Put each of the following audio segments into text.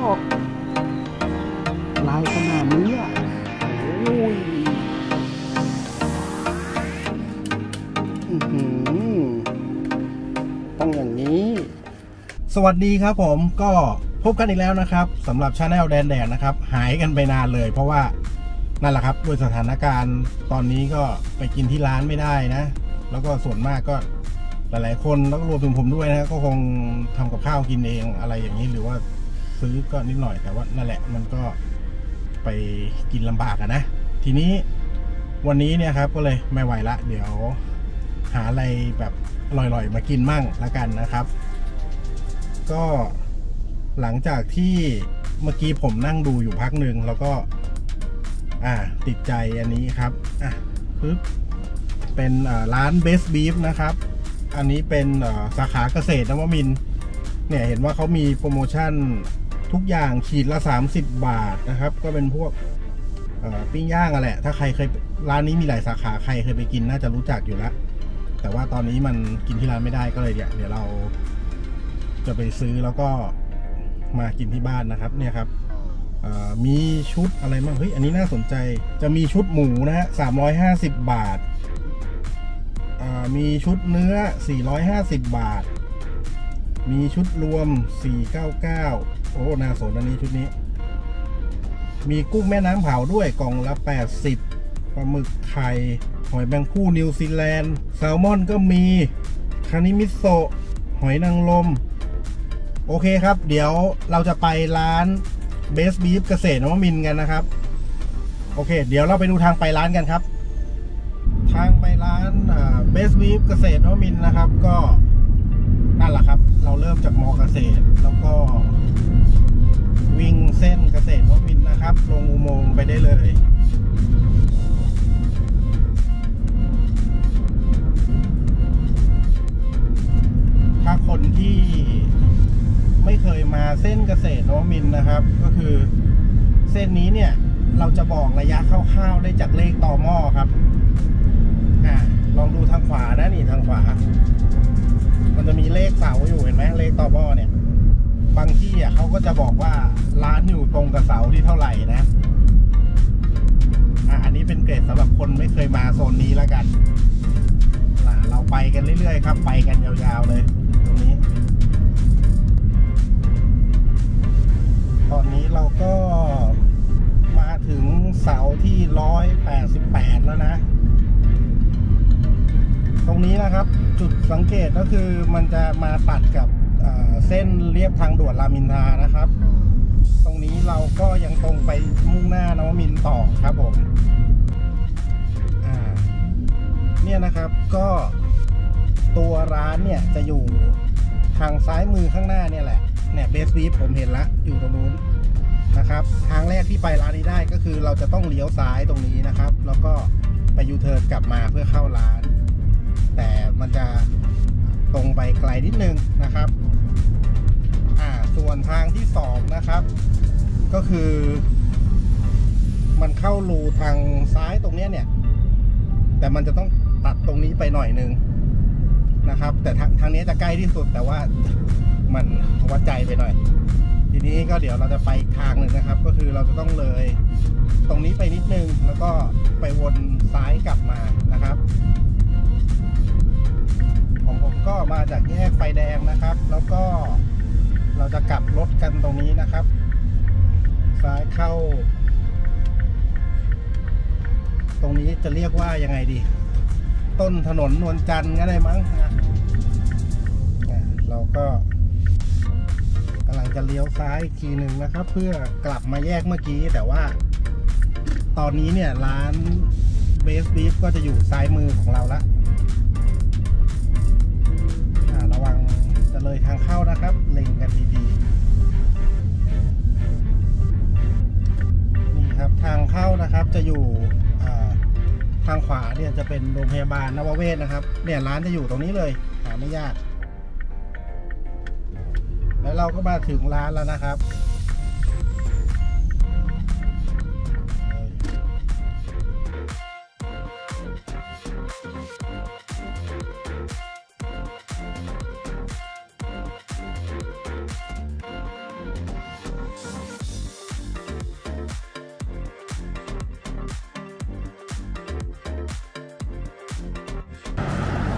อกลายขนาดนี้อ่ะโอ้ยต้องอย่างนี้สวัสดีครับผมก็พบกันอีกแล้วนะครับสำหรับชาแนลแดนแดดนะครับหายกันไปนานเลยเพราะว่านั่นแหละครับด้วยสถานการณ์ตอนนี้ก็ไปกินที่ร้านไม่ได้นะแล้วก็ส่วนมากก็หลายๆคนแล้วก็รวมถึงผมด้วยนะก็คงทำกับข้าวกินเองอะไรอย่างนี้หรือว่าซื้อก็นิดหน่อยแต่ว่านั่นแหละมันก็ไปกินลำบากนะทีนี้วันนี้เนี่ยครับก็เลยไม่ไหวละเดี๋ยวหาอะไรแบบอร่อยๆมากินมั่งละกันนะครับก็หลังจากที่เมื่อกี้ผมนั่งดูอยู่พักหนึ่งแล้วก็ติดใจอันนี้ครับปึ๊บเป็นร้าน Best Beef นะครับอันนี้เป็นสาขาเกษตรนวมินทร์เนี่ยเห็นว่าเขามีโปรโมชั่นทุกอย่างขีดละ30 บาทนะครับก็เป็นพวกปิ้งย่างอะแหละถ้าใครเคยร้านนี้มีหลายสาขาใครเคยไปกินน่าจะรู้จักอยู่แล้วแต่ว่าตอนนี้มันกินที่ร้านไม่ได้ก็เลยเดี๋ยวเราจะไปซื้อแล้วก็มากินที่บ้านนะครับเนี่ยครับมีชุดอะไรบ้างเฮ้ยอันนี้น่าสนใจจะมีชุดหมูนะฮะ350 บาทมีชุดเนื้อ450 บาทมีชุดรวม499โอ้น่าสนอันนี้ชุดนี้มีกุ้งแม่น้ำเผาด้วยกล่องละ80ปลาหมึกไข่หอยแมงภู่นิวซีแลนด์แซลมอนก็มีคานิมิโซะหอยนางรมโอเคครับเดี๋ยวเราจะไปร้านเบสบีฟเกษตรนวมินทร์กันนะครับโอเคเดี๋ยวเราไปดูทางไปร้านกันครับทางไปร้านเบสบีฟเกษตรนวมินทร์นะครับก็นั่นแหละครับเราเริ่มจากมอเกษตรแล้วก็วิ่งเส้นเกษตรนวมินทร์นะครับลงอุโมงค์ไปได้เลยถ้าคนที่ไม่เคยมาเส้นเกษตรนวมินทร์นะครับก็คือเส้นนี้เนี่ยเราจะบอกระยะคร่าวๆได้จากเลขตม.ครับลองดูทางขวานะนี่ทางขวามันจะมีเลขเสาอยู่เห็นไหมเลขตม.เนี่ยบางที่เขาก็จะบอกว่าร้านอยู่ตรงกับเสาที่เท่าไหร่นะอันนี้เป็นเกรดสำหรับคนไม่เคยมาโซนนี้แล้วกันเราไปกันเรื่อยๆครับไปกันยาวๆเลยตรงนี้ตอนนี้เราก็มาถึงเสาที่188แล้วนะตรงนี้นะครับจุดสังเกตก็คือมันจะมาตัดกับเส้นเรียบทางด่วนรามอินทรานะครับตรงนี้เราก็ยังตรงไปมุ่งหน้านวมินทร์ต่อครับผมเนี่ยนะครับก็ตัวร้านเนี่ยจะอยู่ทางซ้ายมือข้างหน้าเนี่ยแหละเนี่ยเบสบีฟผมเห็นละอยู่ตรงนู้นนะครับทางแรกที่ไปร้านนี้ได้ก็คือเราจะต้องเลี้ยวซ้ายตรงนี้นะครับแล้วก็ไปยูเทิร์นกลับมาเพื่อเข้าร้านแต่มันจะตรงไปไกลนิดนึงนะครับส่วนทางที่2นะครับก็คือมันเข้ารูทางซ้ายตรงนี้เนี่ยแต่มันจะต้องตัดตรงนี้ไปหน่อยนึงนะครับแต่ทางนี้จะใกล้ที่สุดแต่ว่ามันวัดใจไปหน่อยทีนี้ก็เดี๋ยวเราจะไปอีกทางหนึ่งนะครับก็คือเราจะต้องเลยตรงนี้ไปนิดนึงแล้วก็ไปวนซ้ายกลับมานะครับของผมก็มาจากแยกไฟแดงนะครับแล้วก็เราจะกลับรถกันตรงนี้นะครับซ้ายเข้าตรงนี้จะเรียกว่ายังไงดีต้นถนนนวลจันทร์ก็ได้มั้งเราก็กำลังจะเลี้ยวซ้ายอีกทีหนึ่งนะครับเพื่อกลับมาแยกเมื่อกี้แต่ว่าตอนนี้เนี่ยร้านเบสบีฟก็จะอยู่ซ้ายมือของเราละระวังจะเลยทางเข้านะครับเล็งกันดีๆนี่ครับทางเข้านะครับจะอยู่ทางขวาเนี่ยจะเป็นโรงพยาบาลนวเวศนะครับเนี่ยร้านจะอยู่ตรงนี้เลยหาไม่ยากแล้วเราก็มาถึงร้านแล้วนะครับ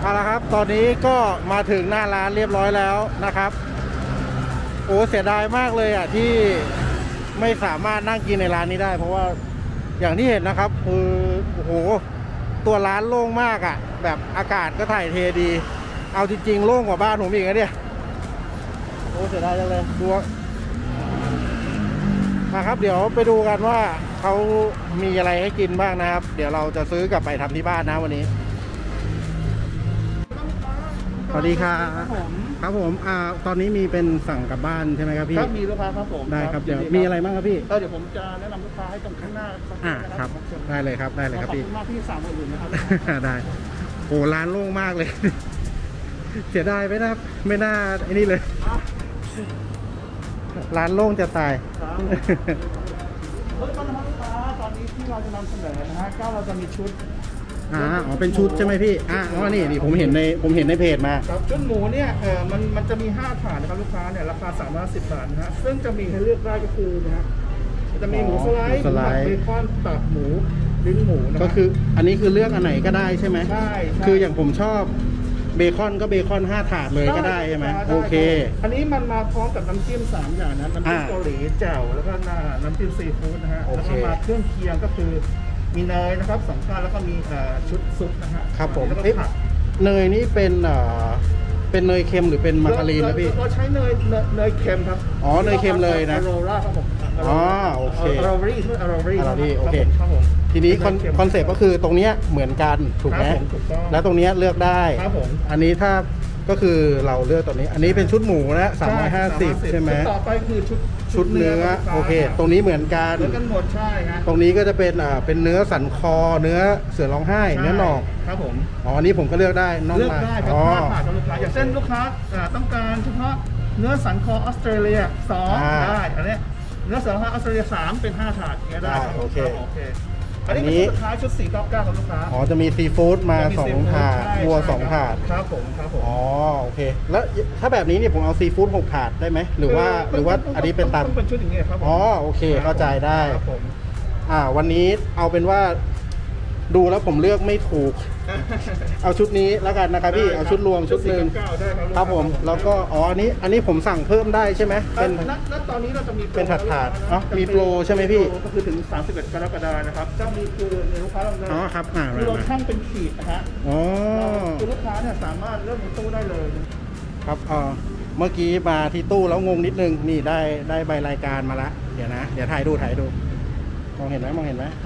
เอาละครับตอนนี้ก็มาถึงหน้าร้านเรียบร้อยแล้วนะครับโอ้เสียดายมากเลยอ่ะที่ไม่สามารถนั่งกินในร้านนี้ได้เพราะว่าอย่างที่เห็นนะครับคือโอ้โหตัวร้านโล่งมากอ่ะแบบอากาศก็ถ่ายเทดีเอาจริงๆโล่งกว่าบ้านผมอีกนะเนี่ยโอ้เสียดายจังเลยดูมาครับเดี๋ยวไปดูกันว่าเขามีอะไรให้กินบ้างนะครับเดี๋ยวเราจะซื้อกลับไปทำที่บ้านนะวันนี้สวัสดีครับครับผมตอนนี้มีเป็นสั่งกลับบ้านใช่ไหมครับพี่ครับมีลูกค้าครับผมได้ครับเดี๋ยวมีอะไรบ้างครับพี่เดี๋ยวผมจะแนะนำลูกค้าให้ตรงข้างหน้าครับได้เลยครับได้เลยครับพี่ขอบคุณมากที่สั่งอื่นนะครับได้โอ้ร้านโล่งมากเลยเสียดายไม่น่าไอ้นี่เลยร้านโล่งจะตายลูกค้าตอนนี้ที่เราจะนำเสนอนะฮะก็เราจะมีชุดเป็นชุดใช่ไหมพี่นี่ผมเห็นในเพจมาครับชุดหมูเนี่ยมันจะมี5ถาดนะครับลูกค้าเนี่ยราคา310 บาทนะฮะซึ่งจะมีให้เลือกได้ก็คือนะฮะจะมีหมูสไลด์เบคอนตับหมูลิ้นหมูนะก็คืออันนี้คือเลือกอันไหนก็ได้ใช่ไหมใช่คืออย่างผมชอบเบคอนก็เบคอน5ถาดเลยก็ได้ใช่ไหมโอเคอันนี้มันมาพร้อมกับน้ำจิ้ม3อย่างนะน้ำจิ้มเกาหลีแจ่วแล้วก็น้ำจิ้มซีฟู้ดนะฮะแล้วก็มาเครื่องเคียงก็คือมีเนยนะครับ2ก้านแล้วก็มีชุดซุปนะฮะครับผมเนยนี่เป็นเนยเค็มหรือเป็นมาการีนนะพี่เราใช้เนยเค็มครับเนยเค็มเลยนะอโรราครับผมโอเคอโรรี่โอเคทีนี้คอนเซ็ปต์ก็คือตรงนี้เหมือนกันถูกไหมแล้วตรงนี้เลือกได้ครับผมอันนี้ถ้าก็คือเราเลือกตรงนี้อันนี้เป็นชุดหมูนะ350ใช่ไหมต่อไปคือชุดเนื้อโอเคตรงนี้เหมือนกันหมดใช่ฮะตรงนี้ก็จะเป็นเนื้อสันคอเนื้อเสือร้องไห้เนื้อหนอกครับผมอันนี้ผมก็เลือกได้เลือกได้ครับผ่านกับลูกค้าอย่างเช่นลูกค้าต้องการเฉพาะเนื้อสันคอออสเตรเลีย2ได้อันนี้เนื้อเสือร้องไห้ออสเตรเลีย3เป็น5ถาดอย่างเงี้ยได้โอเคอันนี้สุดท้ายชุด499ของลูกค้าจะมีซีฟู้ดมา2ถาดวัว2ถาดครับผมโอเคแล้วถ้าแบบนี้เนี่ยผมเอาซีฟู้ด6ถาดได้ไหมหรือว่าอันนี้เป็นตามเป็นชุดอย่างเงี้ยครับโอเคเข้าใจได้ครับผมวันนี้เอาเป็นว่าดูแล้วผมเลือกไม่ถูกเอาชุดนี้แล้วกันนะครับพี่เอาชุดรวมชุดหนึ่งครับผมแล้วก็อันนี้ผมสั่งเพิ่มได้ใช่ไหมเป็นตอนนี้เราจะมีเป็นถาดมีโปรใช่ไหมพี่ก็คือถึง31 กรกฎาคมนะครับเจ้ามีคือในลูกค้าเราครับคือเราช่างเป็นขีดนะฮะคือลูกค้าเนี่ยสามารถเลือกในตู้ได้เลยครับเมื่อกี้มาที่ตู้แล้วงงนิดนึงนี่ได้ใบรายการมาละเดี๋ยวถ่ายดูมองเห็นไหมโอ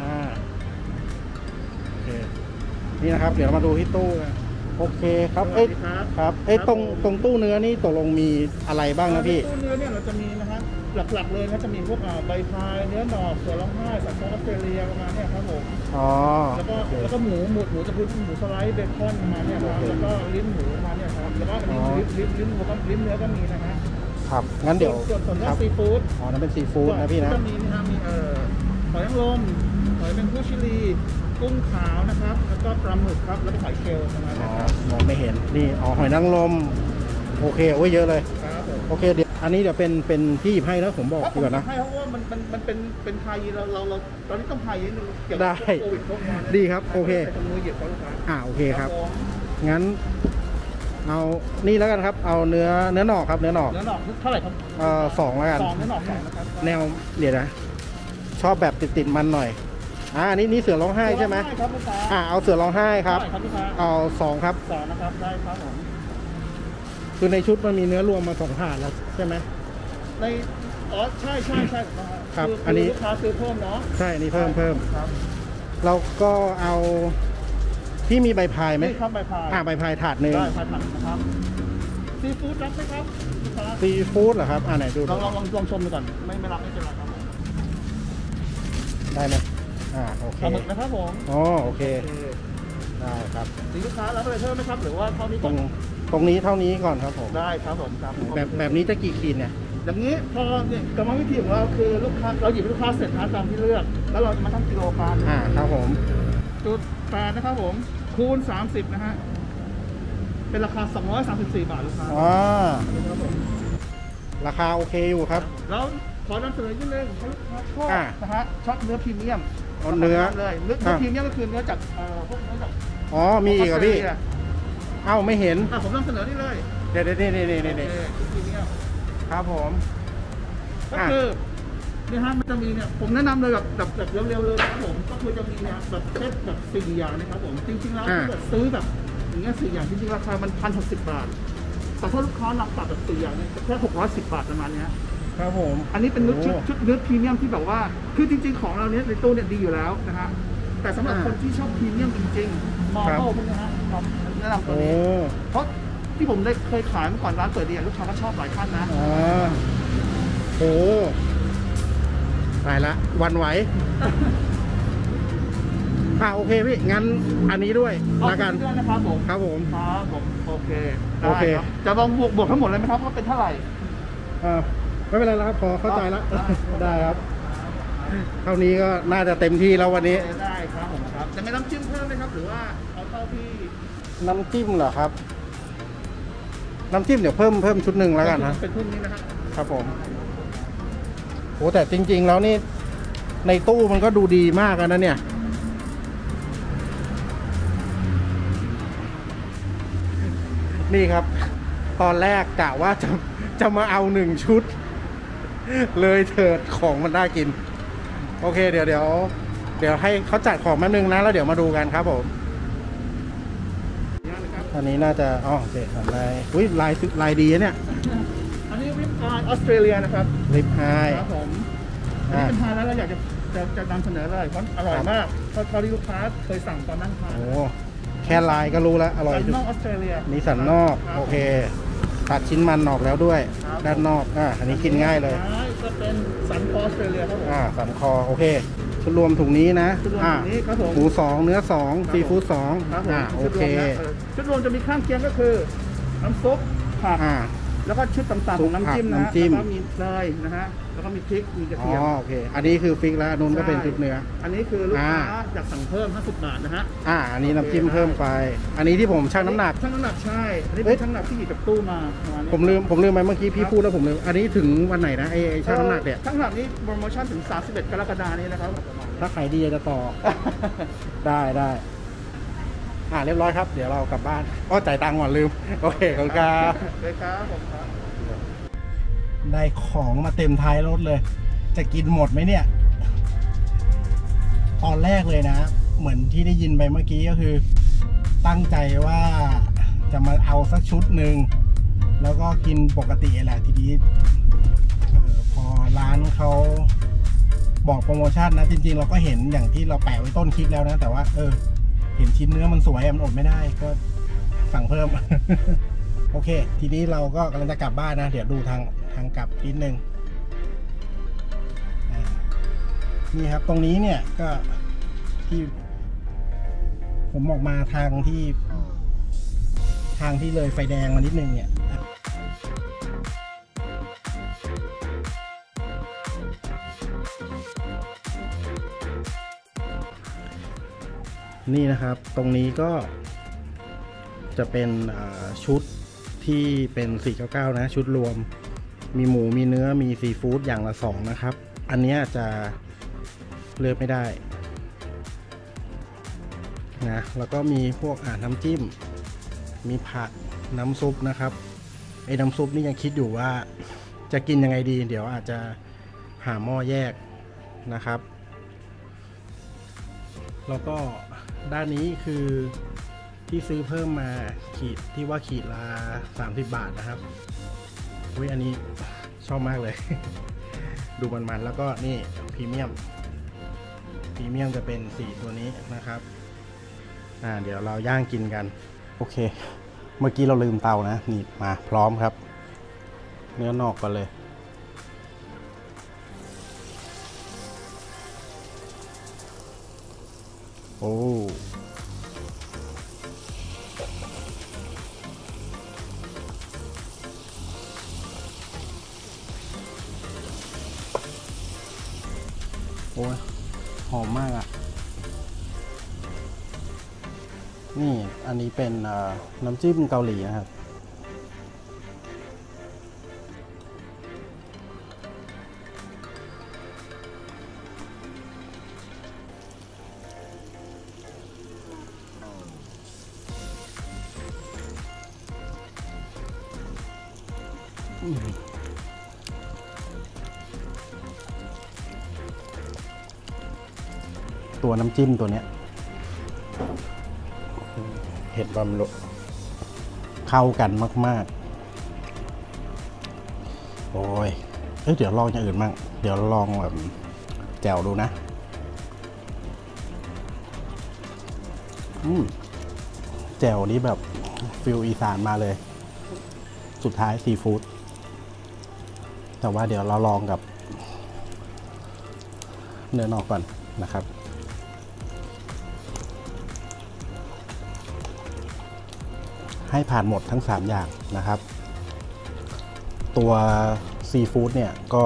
เคนี่นะครับเดี๋ยวเรามาดูที่ตู้โอเคครับครับตรงตู้เนื้อนี่ตกลงมีอะไรบ้างนะพี่ตู้เนื้อเนี่ยเราจะมีนะครับหลักๆเลยนะจะมีพวกใบพายเนื้อหนอกเสือร้องไห้สันคอออสเตรเลียประมาณนี้ครับผมแล้วก็หมูจะพูดหมูสไลด์เบคอนประมาณนี้ครับแล้วก็ลิ้นหมูประมาณนี้ครับแล้วก็ลิ้นหมูก็ลิ้นเนื้อก็มีนะฮะครับงั้นเดี๋ยวส่วนซีฟู้ดนั่นเป็นซีฟู้ดนะพี่นะก็มีนะครับมีหอยนางรมหอยเป็นผู้ชิลีกุ้งขาวนะครับแล้วก็ปลาหมึกครับแล้วก็หอยเชลล์ประมาณนี้ครับมองไม่เห็นนี่หอยนางรมโอเคโอ้ยเยอะเลยโอเคเดี๋ยวอันนี้เดี๋ยวเป็นที่หยิบให้แล้วผมบอกดีกว่านะให้เพราะว่ามันเป็นพายีเราตอนนี้ต้องพายีนึงเกี่ยวกับโควิดดีครับโอเคโอเคครับงั้นเอานี่แล้วกันครับเอาเนื้อหนอกครับเนื้อหนอกเท่าไหร่ครับ 2แล้วกัน 2เนื้อหนอก2นะครับแนวเดี๋ยวนะชอบแบบติดมันหน่อยนี่เสือร้องไห้ใช่ไหมเอาเสือร้องไห้ครับเอา2ครับ 2นะครับได้ครับผมคือในชุดมันมีเนื้อรวมมา2ถาดแล้วใช่ไหมในใช่ครับอันนี้ลูกค้าซื้อเพิ่มเนาะใช่นี่เพิ่มเราก็เอาที่มีใบพายไหมครับใบพายใบพายถาดหนึ่งได้ถาดนะครับซีฟู้ดรับไหมครับซีฟู้ดเหรอครับไหนดูลองชมดูก่อนไม่รับไม่เป็นไรครับได้ไหมโอเคปลาหมึกนะครับผมโอเคได้ครับลูกค้ารับอะไรเพิ่มไหมครับหรือว่าเท่านี้ตรงนี้เท่านี้ก่อนครับผมได้ครับผมครับแบบนี้จะกี่ขีดเนี่ยอย่างนี้พอเนี่ยกรรมวิธีของเราคือลูกค้าเราหยิบลูกค้าเสร็จนะตามที่เลือกแล้วเราจะมาทำกิโลกันครับผมจุด8นะครับผมคูณ30นะฮะเป็นราคา234 บาทลูกค้าราคาโอเคอยู่ครับแล้วขอนำเสนอนิดนึงให้ลูกค้าชอบนะฮะชอบเนื้อพรีเมียมเนื้อเลยเนื้อพรีเมียมก็คือเนื้อจากพวกเนื้อจากมีอีกเหรอพี่เอ้าไม่เห็นผมนำเสนอนี่เลยเดี๋ยวนี่ครับผมก็คือเนี่ยฮะมันจะมีเนี่ยผมแนะนำเลยแบบเร็วๆเลยครับผมก็คือจะมีเนี่ยแบบเซตแบบ4 อย่างนะครับผมจริงๆแล้วถ้าเกิดซื้อแบบอย่างเงี้ย4 อย่างจริงๆราคามัน1,060 บาทแต่ถ้าลูกค้ารับตัดแบบ4 อย่างเนี่ยแค่610 บาทประมาณนี้ครับผมอันนี้เป็นชุดเนื้อพรีเมียมที่แบบว่าคือจริงๆของเราเนี้ยในตู้เนี่ยดีอยู่แล้วนะฮะแต่สำหรับคนที่ชอบพรีเมียมจริงๆมอเตอร์พวกนี้ฮะแนะนำตัวนี้เพราะที่ผมได้เคยขายเมื่อก่อนร้านเปิดดีลูกค้าก็ชอบหลายขั้นนะโอ้ตายละวันไหวโอเคพี่งั้นอันนี้ด้วยละกันนะครับผมครับผมโอเคจะลองบวกทั้งหมดเลยไหมครับว่าเป็นเท่าไหร่ไม่เป็นไรแล้วครับพอเข้าใจแล้วได้ครับเท่านี้ก็น่าจะเต็มที่แล้ววันนี้ได้ครับผมครับจะไม่น้ำจิ้มเพิ่มไหมครับหรือว่าเอาเท่าที่น้ำจิ้มเหรอครับน้ำจิ้มเดี๋ยวเพิ่มชุดหนึ่งแล้วกันนะเป็นชุดนี้นะครับครับผมโอ้แต่จริงๆแล้วนี่ในตู้มันก็ดูดีมากนะเนี่ยนี่ครับตอนแรกกะว่าจะมาเอา1 ชุดเลยเถิดของมันน่ากินโอเคเดี๋ยวให้เขาจัดของมานึงนะแล้วเดี๋ยวมาดูกันครับผมอันนี้น่าจะเด็ดอะไรลายดีเนี่ยอันนี้ริบอายออสเตรเลียนะครับริบอายครับผมเป็นทานแล้วเราอยากจะนำเสนอเลยเพราะอร่อยมากเขาที่ลูกค้าเคยสั่งตอนนั่งทานแค่ลายก็รู้แล้วอร่อยสันนอกออสเตรเลียมีสันนอกโอเคตัดชิ้นมันออกแล้วด้วยด้านนอกอันนี้กินง่ายเลยจะเป็นสันคอออสเตรเลียครับผมสันคอโอเคชุดรวมถุงนี้นะหมู2เนื้อ2ซีฟู้ด2โอเคชุดรวมจะมีข้างเคียงก็คือน้ำซุปผักแล้วก็ชุดต่างๆของน้ำจิ้มนะแล้วก็มีเนยนะฮะแล้วก็มีพริกมีกระเทียมโอเคอันนี้คือฟิกแล้วนุ่นก็เป็นชุดเนื้ออันนี้คือลูกค้าอยากสั่งเพิ่ม50 บาทนะฮะอันนี้น้ำจิ้มเพิ่มไปอันนี้ที่ผมชั่งน้ำหนักใช่อันนี้เป็นชั่งน้ำหนักที่หยิบจากตู้มาผมลืมไปเมื่อกี้พี่พูดแล้วผมลืมอันนี้ถึงวันไหนนะไอ้ชั่งน้ำหนักเนี่ยชั่งน้ำหนักนี้โปรโมชั่นถึง31 กรกฎาคมนี้นะครับถ้าขายดีจะต่อได้เรียบร้อยครับเดี๋ยวเรากลับบ้านจ่ายตังค์ก่อนลืมโอเคขอบคุณครับผมครับได้ของมาเต็มท้ายรถเลยจะกินหมดไหมเนี่ยตอนแรกเลยนะเหมือนที่ได้ยินไปเมื่อกี้ก็คือตั้งใจว่าจะมาเอาสักชุดหนึ่งแล้วก็กินปกติแหละทีนี้พอร้านเขาบอกโปรโมชั่นนะจริงๆเราก็เห็นอย่างที่เราแปะไว้ต้นคลิปแล้วนะแต่ว่าเห็นชิ้นเนื้อมันสวยมันอดไม่ได้ก็สั่งเพิ่ม โอเคทีนี้เราก็กำลังจะกลับบ้านนะเดี๋ยวดูทางกลับนิดนึงนี่ครับตรงนี้เนี่ยก็ที่ผมออกมาทางที่เลยไฟแดงมานิดนึงเนี่ยนี่นะครับตรงนี้ก็จะเป็นชุดที่เป็น499นะชุดรวมมีหมูมีเนื้อมีซีฟู้ดอย่างละ2นะครับอันนี้จะเลือกไม่ได้นะแล้วก็มีพวกน้ำจิ้มมีผักน้ำซุปนะครับไอ้น้ำซุปนี่ยังคิดอยู่ว่าจะกินยังไงดีเดี๋ยวอาจจะหาหม้อแยกนะครับแล้วก็ด้านนี้คือที่ซื้อเพิ่มมาขีดที่ว่าขีดละ30 บาทนะครับอันนี้ชอบมากเลย ดูมันแล้วก็นี่พรีเมียมจะเป็น4ตัวนี้นะครับเดี๋ยวเราย่างกินกันโอเคเมื่อกี้เราลืมเตานะนี่มาพร้อมครับเนื้อนอกกันเลยโอ้หอมมากอ่ะนี่อันนี้เป็นน้ำจิ้มเกาหลีนะครับตัวน้ำจิ้มตัวเนี้ยเห็ดบำรุงเข้ากันมากๆโอ้ยเดี๋ยวลองอย่างอื่นบ้างเดี๋ยวลองแบบแจ่วดูนะแจ่วนี้แบบฟิลอีสานมาเลยสุดท้ายซีฟู้ดแต่ว่าเดี๋ยวเราลองกับเนื้อนอกก่อนนะครับให้ผ่านหมดทั้ง3อย่างนะครับตัวซีฟู้ดเนี่ยก็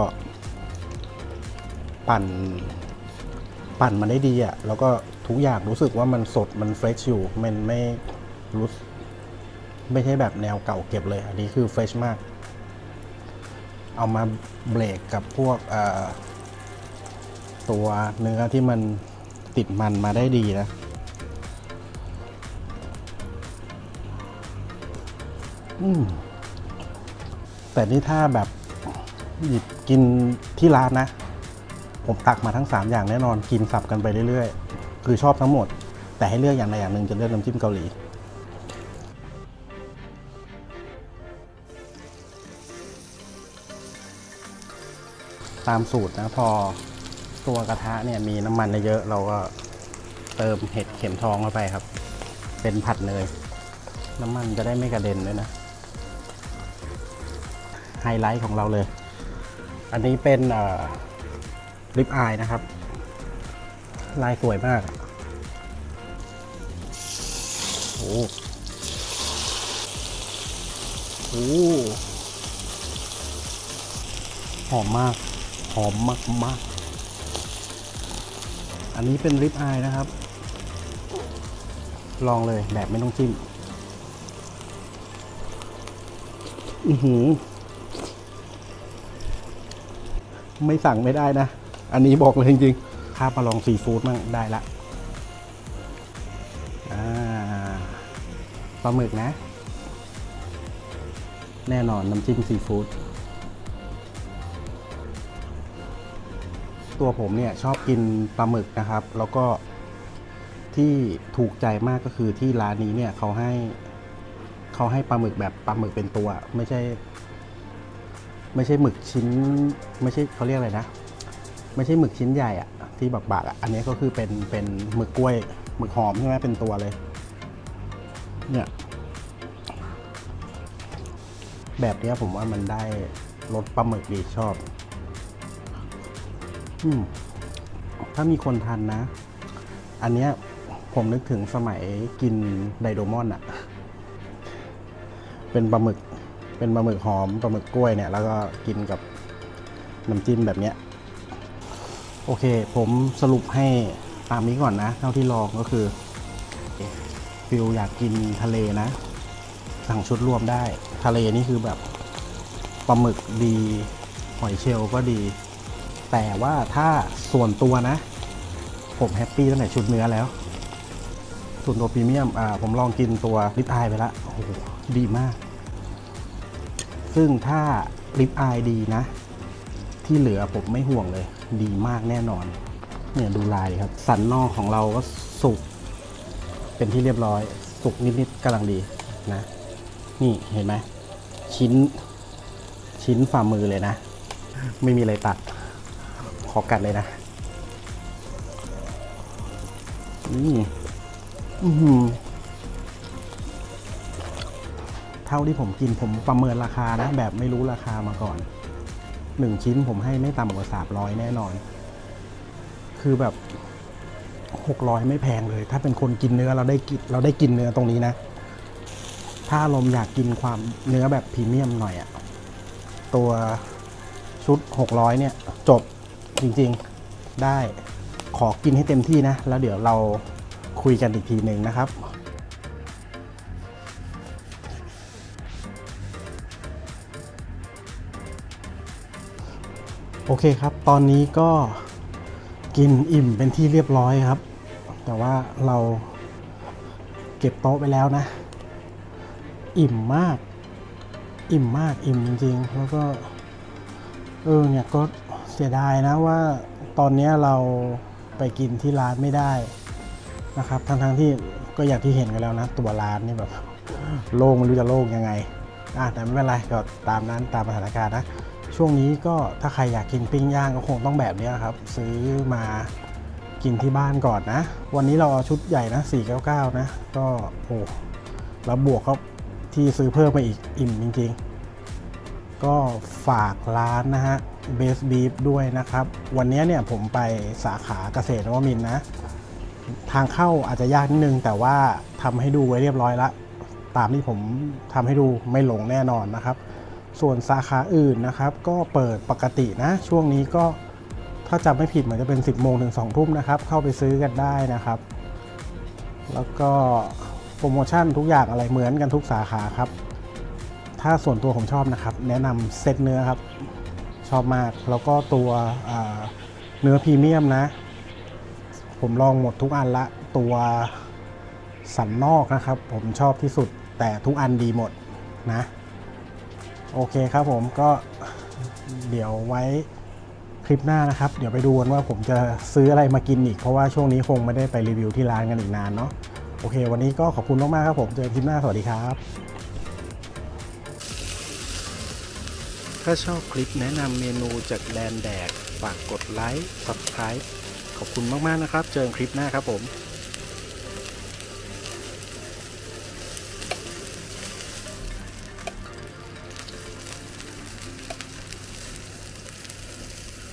ปั่นมันได้ดีอ่ะแล้วก็ทุกอย่างรู้สึกว่ามันสดมันเฟรชอยู่มันไม่ใช่แบบแนวเก่าเก็บเลยอันนี้คือเฟรชมากเอามาเบรกกับพวกตัวเนื้อที่มันติดมันมาได้ดีนะแต่นี่ถ้าแบบหยิบกินที่ร้านนะผมตักมาทั้ง3อย่างแน่นอนกินสับกันไปเรื่อยๆคือชอบทั้งหมดแต่ให้เลือกอย่างใดอย่างหนึ่งจะเลือกน้ำจิ้มเกาหลีตามสูตรนะพอตัวกระทะเนี่ยมีน้ำมันเยอะเราก็เติมเห็ดเข็มทองเข้าไปครับเป็นผัดเนยน้ำมันจะได้ไม่กระเด็นด้วยนะไฮไลท์ของเราเลยอันนี้เป็นริบอายนะครับลายสวยมากโอ้โหหอมมากหอมมากอันนี้เป็นริบอายนะครับลองเลยแบบไม่ต้องจิ้มไม่สั่งไม่ได้นะอันนี้บอกเลยจริงๆถ้ามาลองซีฟู้ดมั่งได้ละปลาหมึกนะแน่นอนน้ำจิ้มซีฟู้ดตัวผมเนี่ยชอบกินปลาหมึกนะครับแล้วก็ที่ถูกใจมากก็คือที่ร้านนี้เนี่ยเขาให้ปลาหมึกแบบปลาหมึกเป็นตัวไม่ใช่หมึกชิ้นไม่ใช่เขาเรียกอะไรนะไม่ใช่หมึกชิ้นใหญ่อะที่บากๆอะอันนี้ก็คือเป็นหมึกกล้วยหมึกหอมใช่ไหมเป็นตัวเลยเนี่ยแบบนี้ผมว่ามันได้รสปลาหมึกดีชอบถ้ามีคนทันนะอันเนี้ยผมนึกถึงสมัยกินไดโดมอนอะเป็นปลาหมึกหอมปลาหมึกกล้วยเนี่ยแล้วก็กินกับน้ำจิ้มแบบเนี้ยโอเคผมสรุปให้ตามนี้ก่อนนะเท่าที่ลองก็คือฟิลอยากกินทะเลนะสั่งชุดรวมได้ทะเลนี่คือแบบปลาหมึกดีหอยเชลล์ก็ดีแต่ว่าถ้าส่วนตัวนะผมแฮปปี้ตั้งแต่ชุดเนื้อแล้วส่วนตัวพรีเมียมผมลองกินตัวริบอายไปแล้วโอ้โหดีมากซึ่งถ้าริบอายดีนะที่เหลือผมไม่ห่วงเลยดีมากแน่นอนเนี่ยดูลายครับสันนอกของเราก็สุกเป็นที่เรียบร้อยสุกนิดๆกำลังดีนะนี่เห็นไหมชิ้นฝ่ามือเลยนะไม่มีอะไรตัดขอกัดเลยนะเท่าที่ผมกินผมประเมินราคานะแบบไม่รู้ราคามาก่อน1ชิ้นผมให้ไม่ต่ำกว่า300แน่นอนคือแบบ600ไม่แพงเลยถ้าเป็นคนกินเนื้อเราได้กินเนื้อตรงนี้นะถ้าลมอยากกินความเนื้อแบบพรีเมียมหน่อยอะตัวชุด600เนี่ยจบจริงๆได้ขอกินให้เต็มที่นะแล้วเดี๋ยวเราคุยกันอีกทีหนึ่งนะครับโอเคครับตอนนี้ก็กินอิ่มเป็นที่เรียบร้อยครับแต่ว่าเราเก็บโต๊ะไปแล้วนะอิ่มมากอิ่มมากอิ่มจริงๆแล้วก็เนี่ยก็เสียดายนะว่าตอนนี้เราไปกินที่ร้านไม่ได้นะครับทั้งที่ก็อย่างที่เห็นกันแล้วนะตัวร้านนี่แบบโล่งไม่รู้จะโล่งยังไงแต่ไม่เป็นไรก็ตามนั้นตามสถานการณ์นะช่วงนี้ก็ถ้าใครอยากกินปิ้งย่างก็คงต้องแบบนี้ครับซื้อมากินที่บ้านก่อนนะวันนี้เราเอาชุดใหญ่นะ499นะก็แล้วบวกเขาที่ซื้อเพิ่มไปอีกอิ่มจริงๆก็ฝากร้านนะฮะเบสบีฟด้วยนะครับวันนี้เนี่ยผมไปสาขาเกษตรนวมินทร์นะทางเข้าอาจจะยากนิดนึงแต่ว่าทำให้ดูไว้เรียบร้อยแล้วตามที่ผมทำให้ดูไม่หลงแน่นอนนะครับส่วนสาขาอื่นนะครับก็เปิดปกตินะช่วงนี้ก็ถ้าจำไม่ผิดเหมือนจะเป็น10 โมงถึง2 ทุ่มนะครับเข้าไปซื้อกันได้นะครับแล้วก็โปรโมชั่นทุกอย่างอะไรเหมือนกันทุกสาขาครับถ้าส่วนตัวผมชอบนะครับแนะนำเซตเนื้อครับชอบมากแล้วก็ตัวเนื้อพรีเมียมนะผมลองหมดทุกอันละตัวสันนอกนะครับผมชอบที่สุดแต่ทุกอันดีหมดนะโอเคครับผมก็เดี๋ยวไว้คลิปหน้านะครับเดี๋ยวไปดูกันว่าผมจะซื้ออะไรมากินอีกเพราะว่าช่วงนี้คงไม่ได้ไปรีวิวที่ร้านกันอีกนานเนาะโอเควันนี้ก็ขอบคุณมากๆครับผมเจอกันคลิปหน้าสวัสดีครับถ้าชอบคลิปแนะนำเมนูจากแดนแดกฝากกดไลค์ Subscribe ขอบคุณมากๆนะครับเจอกันคลิปหน้าครับผม